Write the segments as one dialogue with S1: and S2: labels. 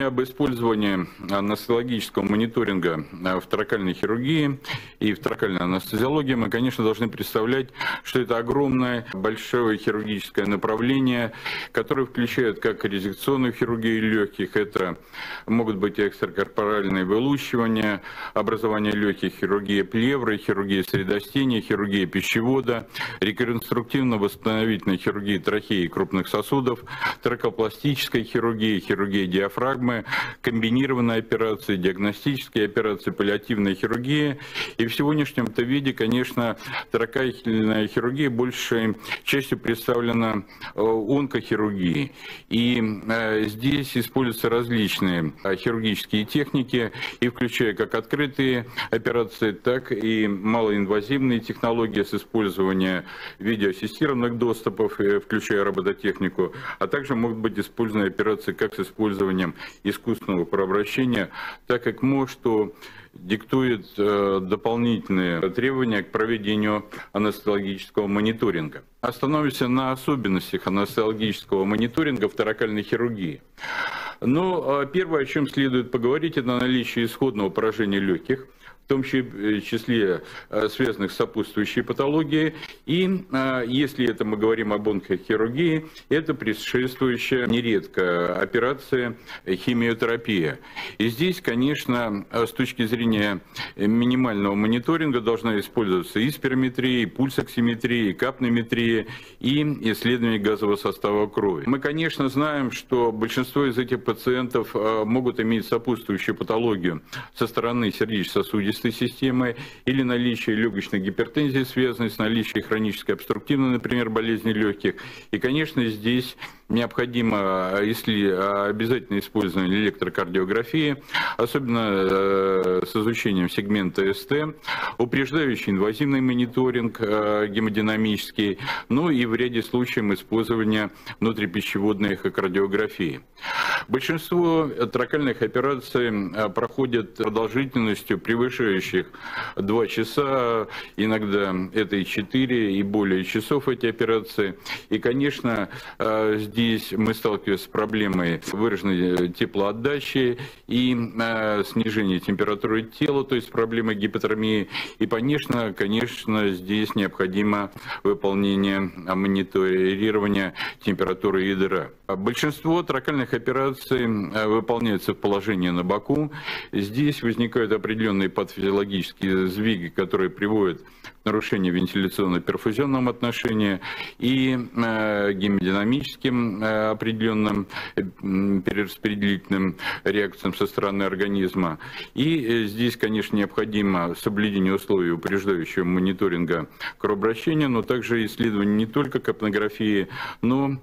S1: Об использовании анестезиологического мониторинга в торакальной хирургии и в торакальной анестезиологии мы, конечно, должны представлять, что это огромное, большое хирургическое направление, которое включает как резекционную хирургию легких, это могут быть экстракорпоральные вылущивания, образование легких, хирургия плевры, хирургия средостения, хирургия пищевода, реконструктивно-восстановительная хирургия трахеи и крупных сосудов, тракопластическая хирургия, хирургия диафрагмы, комбинированные операции, диагностические операции, паллиативная хирургия. И в сегодняшнем-то виде, конечно, торакальная хирургия большей частью представлена онкохирургией. И здесь используются различные хирургические техники, и включая как открытые операции, так и малоинвазивные технологии с использованием видеоассистированных доступов, включая робототехнику, а также могут быть использованы операции как с использованием искусственного кровообращения, так как что диктует дополнительные требования к проведению анестезиологического мониторинга. Остановимся на особенностях анестезиологического мониторинга в торакальной хирургии. Но первое, о чем следует поговорить, это наличие исходного поражения легких, в том числе связанных с сопутствующей патологией. И если это мы говорим об онкохирургии, это предшествующая нередко операция химиотерапия. И здесь, конечно, с точки зрения минимального мониторинга должна использоваться и спирометрия, и пульсоксиметрия, и капнометрия, и исследование газового состава крови. Мы, конечно, знаем, что большинство из этих пациентов могут иметь сопутствующую патологию со стороны сердечно-сосудистой системы или наличие легочной гипертензии, связанной с наличием хронической обструктивной, например, болезни легких. И, конечно, здесь необходимо, если обязательно использование электрокардиографии, особенно с изучением сегмента СТ, упреждающий инвазивный мониторинг гемодинамический, ну и в ряде случаев использование внутрипищеводной эхокардиографии. Большинство торакальных операций проходят продолжительностью превышающих 2 часа, иногда это и 4, и более часов эти операции. И, конечно, здесь мы сталкиваемся с проблемой выраженной теплоотдачи и снижения температуры тела, то есть проблемой гипотермии. И, конечно, здесь необходимо выполнение мониторирования температуры ядра. Большинство торакальных операций выполняется в положении на боку. Здесь возникают определенные патофизиологические сдвиги, которые приводят к нарушению вентиляционно-перфузионного отношения и гемодинамическим определенным перераспределительным реакциям со стороны организма. И здесь, конечно, необходимо соблюдение условий упреждающего мониторинга кровообращения, но также исследование не только капнографии, но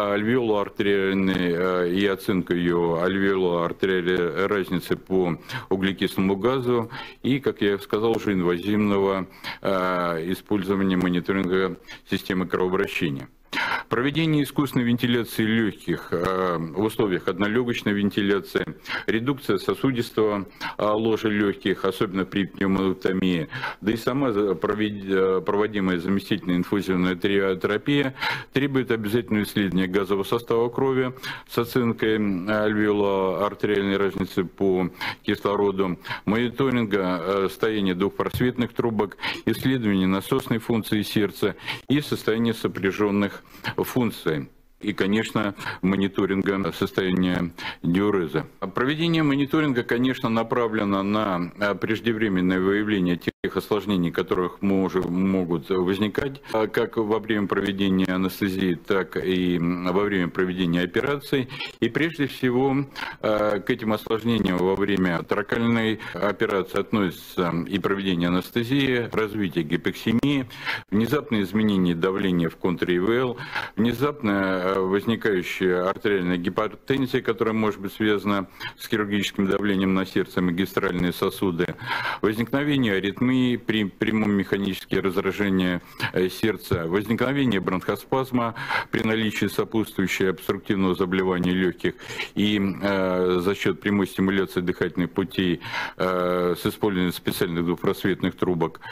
S1: альвеолоартериальной и оценка ее альвеолоартериальной разницы по углекислому газу и, как я сказал, уже инвазивного использования мониторинга системы кровообращения. Проведение искусственной вентиляции легких в условиях однолегочной вентиляции, редукция сосудистого ложа легких, особенно при пневмотомии, да и сама проводимая заместительная инфузионная терапия требует обязательного исследования газового состава крови с оценкой альвеолоартериальной разницы по кислороду, мониторинга состояния двухпросветных трубок, исследования насосной функции сердца и состояния сопряженных функций. И, конечно, мониторинга состояния диуреза. Проведение мониторинга, конечно, направлено на преждевременное выявление тех осложнений, которых могут возникать как во время проведения анестезии, так и во время проведения операций. И прежде всего к этим осложнениям во время торакальной операции относятся и проведение анестезии, развитие гипоксемии, внезапное изменение давления в контр-ИВЛ, внезапное возникающая артериальная гипертензия, которая может быть связана с хирургическим давлением на сердце, магистральные сосуды, возникновение аритмии при прямом механическом раздражении сердца, возникновение бронхоспазма при наличии сопутствующего обструктивного заболевания легких и за счет прямой стимуляции дыхательных путей с использованием специальных двухпросветных трубок,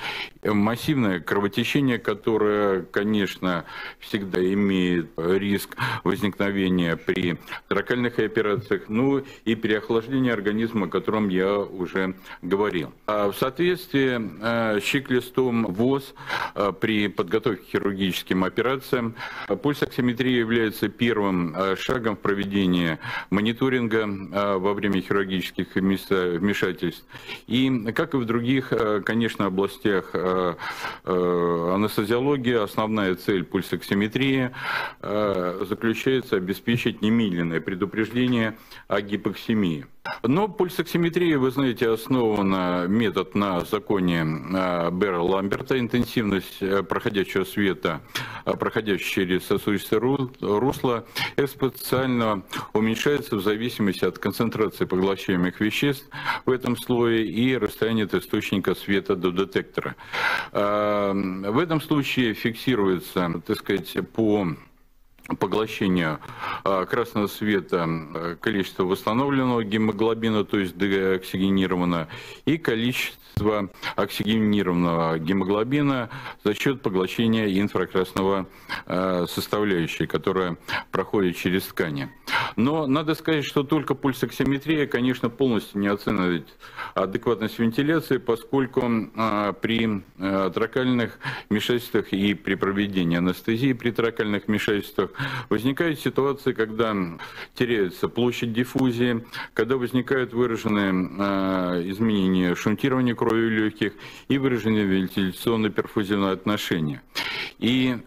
S1: массивное кровотечение, которое, конечно, всегда имеет риск возникновения при тракальных операциях, ну и переохлаждение организма, о котором я уже говорил. В соответствии с чек-листом ВОЗ при подготовке к хирургическим операциям пульсоксиметрия является первым шагом в проведении мониторинга во время хирургических вмешательств. И, как и в других, конечно, областях анестезиологии, основная цель пульсоксиметрии заключается в обеспечить немедленное предупреждение о гипоксемии. Но пульсоксиметрия, вы знаете, основана метод на законе Берра-Ламберта. Интенсивность проходящего света, проходящего через сосудистое русло, экспоненциально уменьшается в зависимости от концентрации поглощаемых веществ в этом слое и расстояния от источника света до детектора. В этом случае фиксируется, так сказать, по поглощению красного света количество восстановленного гемоглобина, то есть деоксигенированного, и количество оксигенированного гемоглобина за счет поглощения инфракрасного составляющей, которая проходит через ткани. Но надо сказать, что только пульсоксиметрия, конечно, полностью не оценивает адекватность вентиляции, поскольку при тракальных вмешательствах и при проведении анестезии при тракальных вмешательствах возникают ситуации, когда теряется площадь диффузии, когда возникают выраженные изменения шунтирования крови в легких и выраженные вентиляционно-перфузионные отношения. И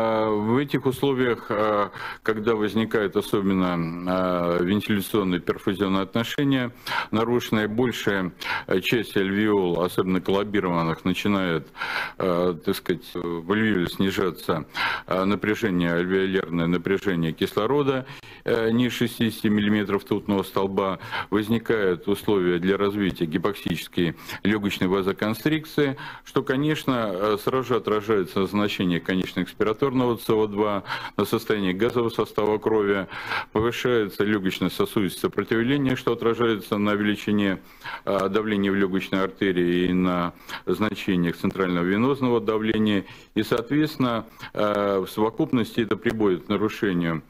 S1: в этих условиях, когда возникают особенно вентиляционные перфузионные отношения, нарушенная большая часть альвеол, особенно коллабированных, начинает, так сказать, в альвеоле снижаться напряжение, альвеолярное напряжение кислорода ниже 60 мм ртутного столба, возникают условия для развития гипоксической легочной вазоконстрикции, что, конечно, сразу же отражается на значении конечного экспираторного СО2, на состоянии газового состава крови, повышается легочно-сосудистое сопротивление, что отражается на величине давления в легочной артерии и на значениях центрального венозного давления. И, соответственно, в совокупности это приводит к нарушению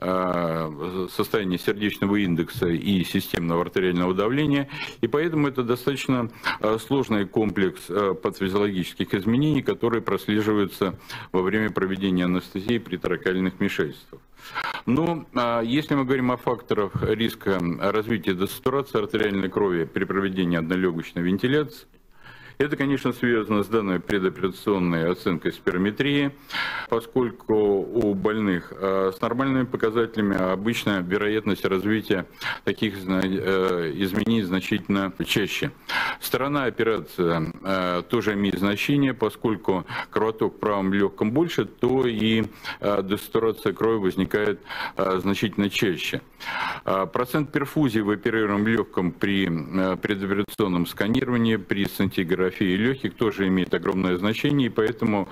S1: состояния сердечного индекса и системного артериального давления, и поэтому это достаточно сложный комплекс патофизиологических изменений, которые прослеживаются во время проведения анестезии при тракальных вмешательствах. Но если мы говорим о факторах риска развития десатурации артериальной крови при проведении однолегочной вентиляции, это, конечно, связано с данной предоперационной оценкой спирометрии, поскольку у больных с нормальными показателями обычно вероятность развития таких изменений значительно чаще. Сторона операции тоже имеет значение, поскольку кровоток в правом легком больше, то и десатурация крови возникает значительно чаще. Процент перфузии в оперируемом легком при предоперационном сканировании, при сцинтиграфии легких тоже имеет огромное значение, и поэтому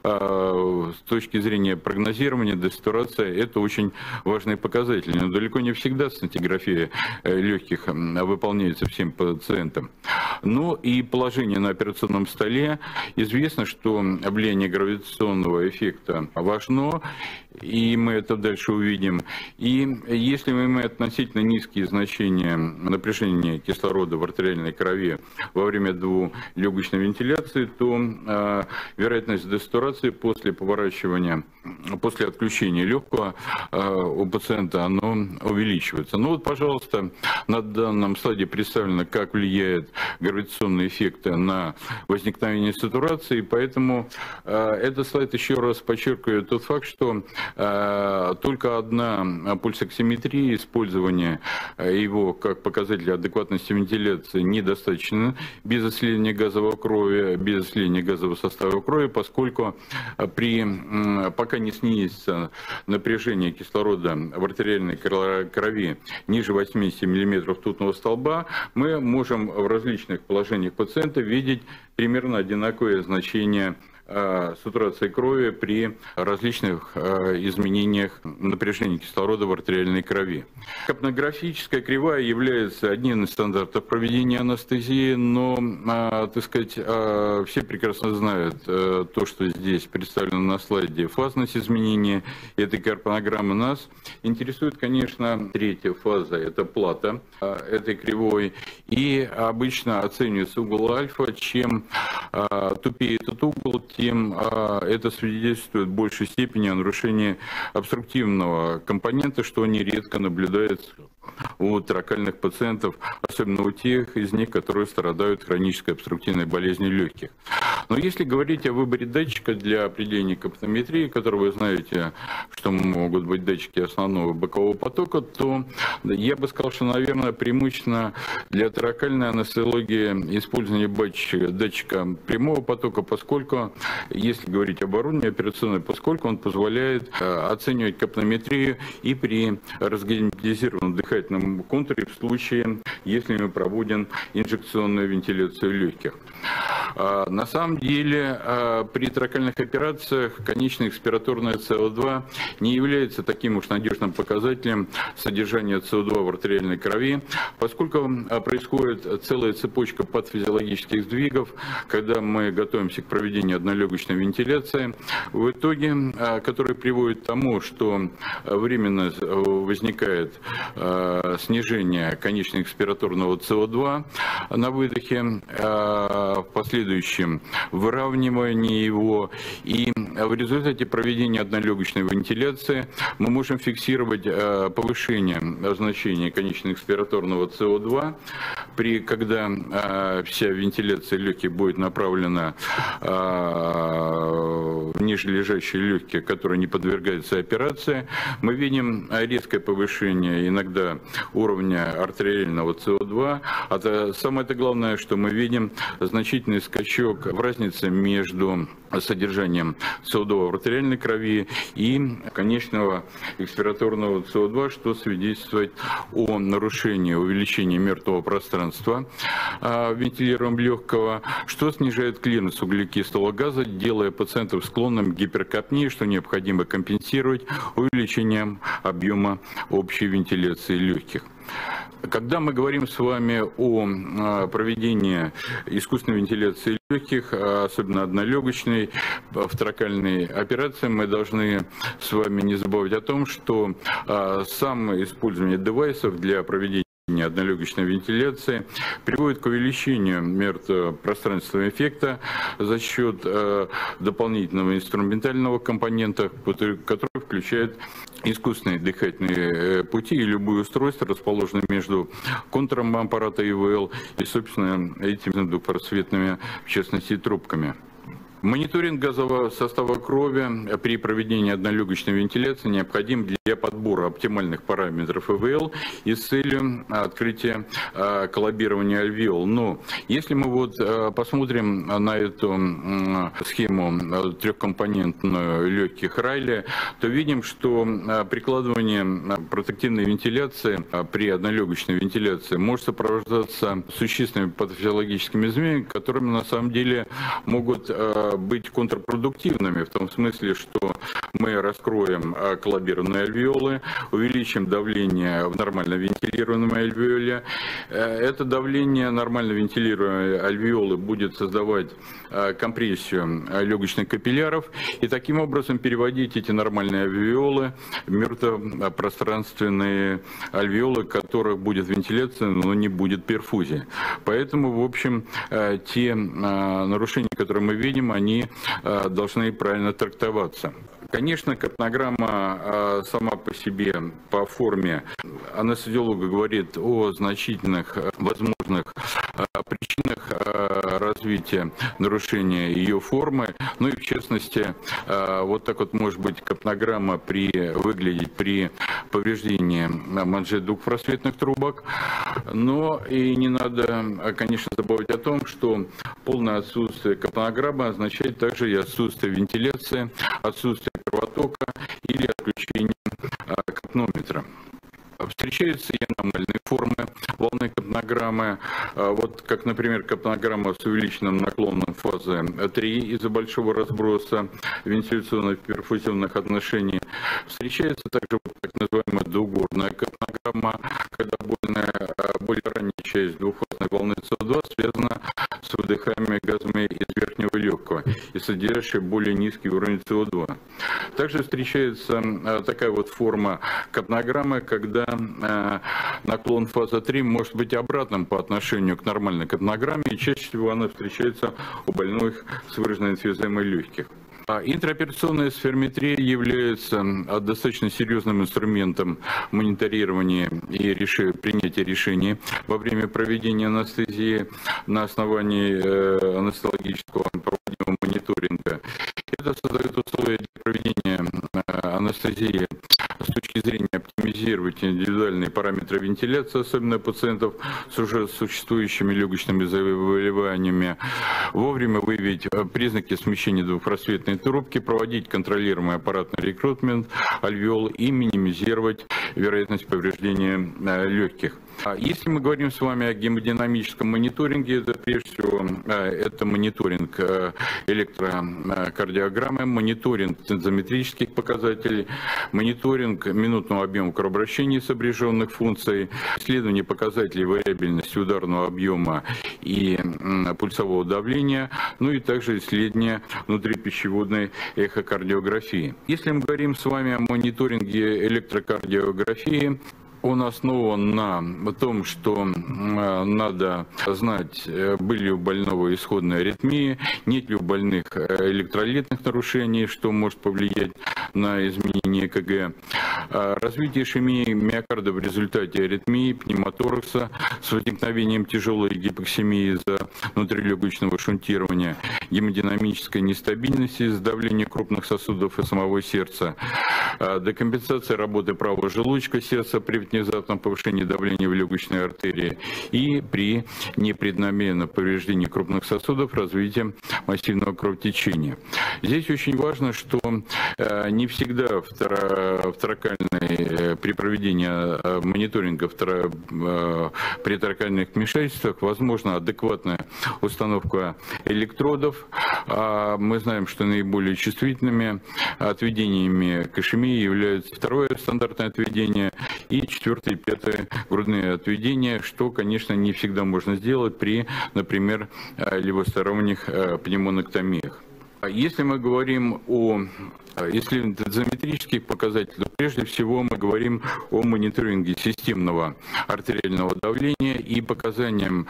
S1: с точки зрения прогнозирования десатурация это очень важный показатель. Но далеко не всегда сцинтиграфия легких выполняется всем пациентам. Ну и положение на операционном столе. Известно, что влияние гравитационного эффекта важно, и мы это дальше увидим. И если мы имеем относительно низкие значения напряжения кислорода в артериальной крови во время двухлегочной вентиляции, то вероятность десатурации после поворачивания, после отключения легкого у пациента, оно увеличивается. Ну вот, пожалуйста, на данном слайде представлено, как влияет гравитационные эффекты на возникновение сатурации, поэтому этот слайд еще раз подчеркивает тот факт, что только одна пульсоксиметрия, использование его как показателя адекватности вентиляции недостаточно без исследования газовой крови, без исследования газового состава крови, поскольку пока не снизится напряжение кислорода в артериальной крови ниже 80 мм ртутного столба, мы можем в различных положениях пациента видеть примерно одинаковое значение сатурации крови при различных изменениях напряжения кислорода в артериальной крови. Капнографическая кривая является одним из стандартов проведения анестезии, но, так сказать, все прекрасно знают то, что здесь представлено на слайде, фазность изменения этой капнограммы. Нас интересует, конечно, третья фаза, это плата этой кривой, и обычно оценивается угол альфа. Чем тупее этот угол, тем это свидетельствует в большей степени о нарушении обструктивного компонента, что нередко наблюдается у тракальных пациентов, особенно у тех из них, которые страдают хронической обструктивной болезнью легких. Но если говорить о выборе датчика для определения капнометрии, который вы знаете, что могут быть датчики основного и бокового потока, то я бы сказал, что, наверное, преимущественно для тракальной анестезиологии использование датчика прямого потока, поскольку, если говорить об оборудовании операционной, поскольку он позволяет оценивать капнометрию и при разгерметизированном дыхательном контуре в случае, если мы проводим инжекционную вентиляцию легких. На самом деле при тракальных операциях конечная экспираторная СО2 не является таким уж надежным показателем содержания СО2 в артериальной крови, поскольку происходит целая цепочка патофизиологических сдвигов, когда мы готовимся к проведению однолегочной вентиляции, в итоге, которые приводят к тому, что временно возникает снижение конечного экспираторного СО2 на выдохе, в последующем выравнивание его, и в результате проведения однолегочной вентиляции мы можем фиксировать повышение значения конечного экспираторного СО2, когда вся вентиляция легких будет направлена в нижележащие легкие, которые не подвергаются операции. Мы видим резкое повышение иногда уровня артериального СО2, а самое главное, что мы видим значительный скачок в разнице между содержанием СО2 в артериальной крови и конечного экспираторного СО2, что свидетельствует о нарушении, увеличении мертвого пространства вентилируемого легкого, что снижает клиренс углекислого газа, делая пациентов склонным к гиперкапнии, что необходимо компенсировать увеличением объема общей вентиляции легких. Когда мы говорим с вами о проведении искусственной вентиляции легких, особенно однолегочной, в тракальной операции, мы должны с вами не забывать о том, что само использование девайсов для проведения однолегочной вентиляции приводит к увеличению мертвопространственного эффекта за счет дополнительного инструментального компонента, который включает искусственные дыхательные пути и любые устройства, расположенные между контуром аппарата ИВЛ и, собственно, этими двухпросветными, в частности, трубками. Мониторинг газового состава крови при проведении однолегочной вентиляции необходим для подбора оптимальных параметров ИВЛ и с целью открытия коллабирования альвеол. Но если мы посмотрим на эту схему трехкомпонентную легких Райли, то видим, что прикладывание протективной вентиляции при однолегочной вентиляции может сопровождаться существенными патофизиологическими изменениями, которыми на самом деле могут быть контрпродуктивными, в том смысле, что мы раскроем коллабированные альвеолы, увеличим давление в нормально вентилируемом альвеоле. Это давление нормально вентилируемой альвеолы будет создавать компрессию легочных капилляров и таким образом переводить эти нормальные альвеолы в мертвопространственные альвеолы, в которых будет вентиляция, но не будет перфузии. Поэтому, в общем, те нарушения, которые мы видим, они должны правильно трактоваться. Конечно, капнограмма сама по себе, по форме, анестезиолог говорит о значительных возможных причинах развития нарушения ее формы. Ну и в частности, вот так вот может быть капнограмма выглядеть при повреждении манжет двухпросветных трубок. Но и не надо, конечно, забывать о том, что полное отсутствие капнограммы означает также и отсутствие вентиляции, отсутствие кровотока или отключение капнометра. Встречаются и аномальные формы волны капнометрии. капнограммы, вот как, например, капнограмма с увеличенным наклоном фазы 3 из-за большого разброса вентиляционных перфузионных отношений. Встречается также так называемая двугорная капнограмма, когда более ранняя часть двухфазной волны СО2 связана с выдыхаемыми газами из верхнего легкого и содержащая более низкий уровень СО2. Также встречается такая вот форма капнограммы, когда наклон фазы 3 может быть обратным по отношению к нормальной капнограмме, и чаще всего она встречается у больных с выраженной эмфиземой легких. Интраоперационная сферометрия является достаточно серьезным инструментом мониторирования и принятия решений во время проведения анестезии на основании анестезиологического проводимого мониторинга. Это создает условия для проведения анестезии с точки зрения оптимизировать индивидуальные параметры вентиляции, особенно пациентов с уже существующими легочными заболеваниями, вовремя выявить признаки смещения двухпросветной трубки, проводить контролируемый аппаратный рекрутмент альвеол и минимизировать вероятность повреждения легких. Если мы говорим с вами о гемодинамическом мониторинге, это прежде всего это мониторинг электрокардиограммы, мониторинг тензометрических показателей, мониторинг минутного объема кровообращения сопряженных функций, исследование показателей вариабельности ударного объема и пульсового давления, ну и также исследование внутрипищеводной эхокардиографии. Если мы говорим с вами о мониторинге электрокардиографии, он основан на том, что надо знать, были ли у больного исходные аритмии, нет ли у больных электролитных нарушений, что может повлиять на изменение ЭКГ. Развитие ишемии миокарда в результате аритмии, пневмоторакса с возникновением тяжелой гипоксемии из-за внутрилегочного шунтирования, гемодинамической нестабильности из-за давления крупных сосудов и самого сердца, декомпенсация работы правого желудочка сердца при внезапном повышении давления в легочной артерии и при непреднамеренном повреждении крупных сосудов развитием массивного кровотечения. Здесь очень важно, что не всегда при проведении мониторинга при торакальных вмешательствах возможна адекватная установка электродов. Мы знаем, что наиболее чувствительными отведениями к ишемии являются второе стандартное отведение и четвертое и пятое грудные отведения, что, конечно, не всегда можно сделать при, например, левосторонних пневмонэктомиях. Если мы говорим о тензометрических показателях, то прежде всего мы говорим о мониторинге системного артериального давления, и показанием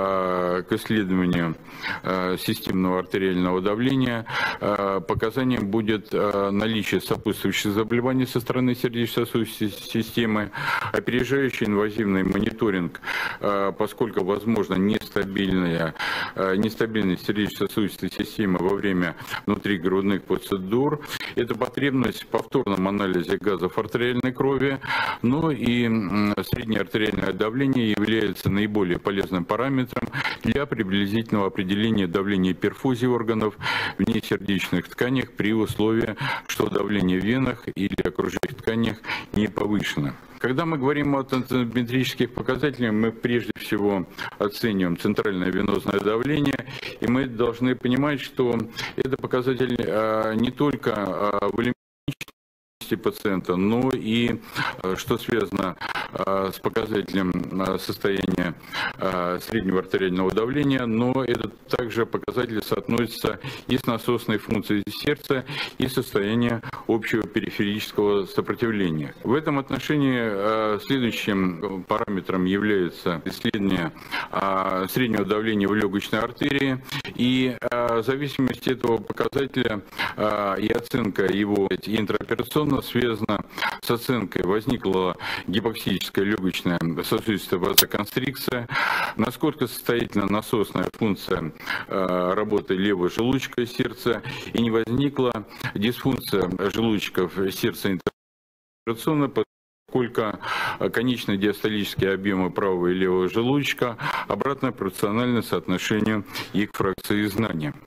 S1: к исследованию системного артериального давления показанием будет наличие сопутствующих заболеваний со стороны сердечно-сосудистой системы, опережающий инвазивный мониторинг, поскольку возможно нестабильность сердечно-сосудистой системы во время внутригрудных процедур. Это потребность в повторном анализе газов артериальной крови, но и среднее артериальное давление является наиболее полезным параметром для приблизительного определения давления перфузии органов в несердечных тканях при условии, что давление в венах или окружающих тканях не повышено. Когда мы говорим о тензометрических показателях, мы прежде всего оцениваем центральное венозное давление, и мы должны понимать, что это показатель не только волюметричности пациента, но и что связано с показателем состояния среднего артериального давления, но это также показатели соотносятся и с насосной функцией сердца, и состоянием общего периферического сопротивления. В этом отношении следующим параметром является исследование среднего давления в легочной артерии, и в зависимости от этого показателя и оценка его интраоперационно связана с оценкой, возникла гипоксическая легочная сосудистая вазоконстрикция, насколько состоятельна насосная функция работы левого желудочка сердца, и не возникла дисфункция желудочков сердца интраоперационно, поскольку конечные диастолические объемы правого и левого желудочка обратно пропорциональны соотношению их фракции знания.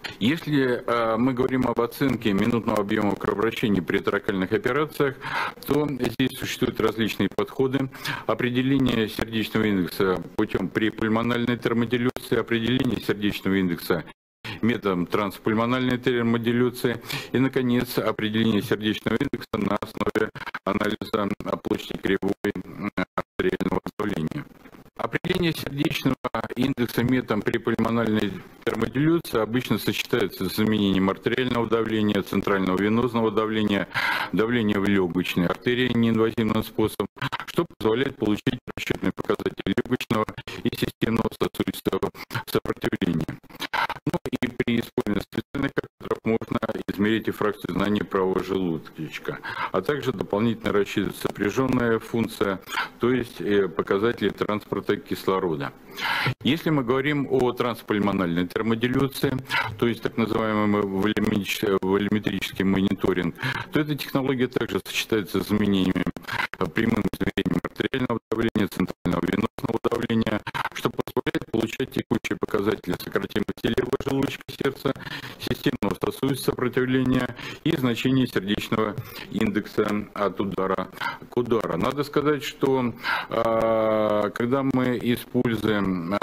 S1: Если мы говорим об оценке минутного объема кровообращения при торакальных операциях, то здесь существуют различные подходы. Определение сердечного индекса путем припульмональной термодилюции, определение сердечного индекса методом транспульмональной термодилюции и, наконец, определение сердечного индекса на основе анализа площади кривой артериального давления. Определение сердечного индекса методом припульмональной термодилюции обычно сочетается с изменением артериального давления, центрального венозного давления, давления в легочной артерии неинвазивным способом, что позволяет получить расчетные показатели легочного и системного сосудистого сопротивления. Ну и при использовании специальных катетеров можно измерить и фракцию знания правого желудочка, а также дополнительно рассчитывать сопряженная функция, то есть показатели транспорта кислорода. Если мы говорим о транспульмональной термодилюции, то есть так называемый волюметрический мониторинг, то эта технология также сочетается с изменениями прямым измерением артериального давления, центрального венозного давления, что позволяет получать текущие показатели сократимости левого желудочка сердца, системного сосудистого сопротивления и значение сердечного индекса от удара к удару. Надо сказать, что когда мы используем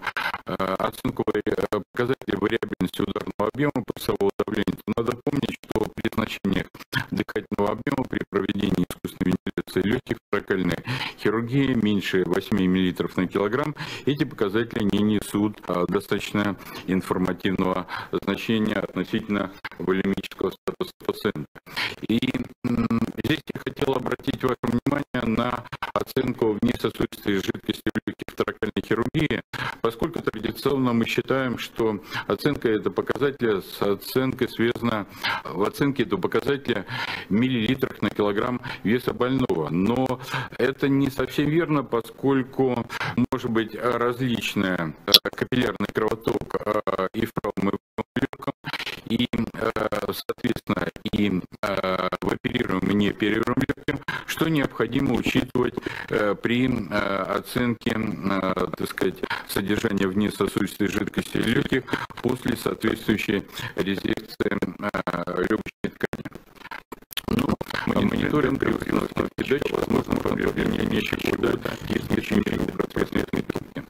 S1: оценку показателей вариабельности ударного объема пульсового давления, то надо помнить, что при значениях дыхательного объема при проведении искусственной вентиляции легких в торакальной хирургии меньше 8 мл на килограмм, эти показатели не несут достаточно информативного значения относительно волемического статуса пациента. И здесь я хотел обратить ваше внимание на оценку внесосудистой жидкости в легких в торакальной хирургии, поскольку традиционно мы считаем, что оценка этого показателя с оценкой связана, в оценке этого показателя в миллилитрах на килограмм веса больного. Но это не совсем верно, поскольку может быть различная капиллярный кровоток и в правом, и в легком, и, соответственно, и в оперируемом и неоперируемом легком, что необходимо учитывать при оценке, так сказать, содержания внесосудистой жидкости легких после соответствующей резекции легочной ткани. Ну, мониторинг при установке датчика возможно проявление меньших года и значения процессной методики.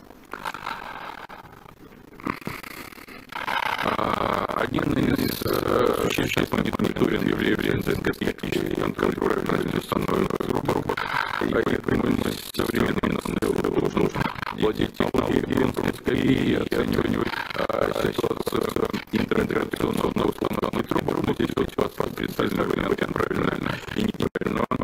S1: Один из существенных мониторингов является эндоскопический контроль правильности установленных групп, и поэтому современными национальными должны владеть технологией эндоскопии и оценивать ситуацию с интероперационного установленной трубы. Здесь вот у вас представлен вариант правильно и неправильного